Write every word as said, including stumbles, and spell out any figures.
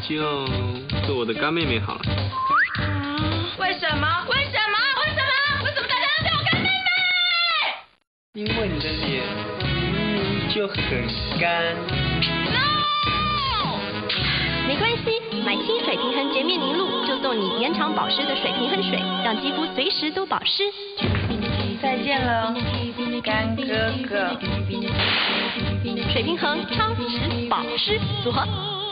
就做我的干妹妹好了。 为什么？为什么？为什么？为什么大家都叫我干妹妹？ 因为你的脸明明就很干。 No！ 没关系，买清水平衡洁面凝露就送你延长保湿的水平衡水，让肌肤随时都保湿。 再见了，干哥哥。 水平衡超值保湿组合。